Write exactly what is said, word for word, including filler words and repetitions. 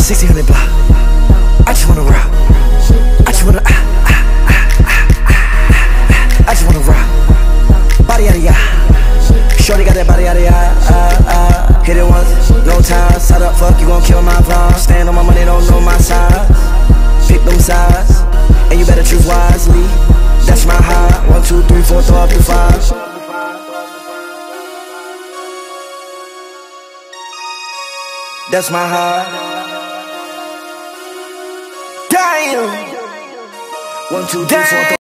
sixteen hundred block. I just wanna rock. I just wanna ah, ah, ah, ah, ah, ah. I just wanna rock. Body yada yada. Shorty got that body yada yada. Uh, uh. Hit it once, no time. Side up, fuck, you gon' kill my vibe. Stand on my money, don't know my size. Pick them sides, and you better choose wisely. That's my high. One, two, three, four, throw up to five. That's my high. Damn. One, two, three, four.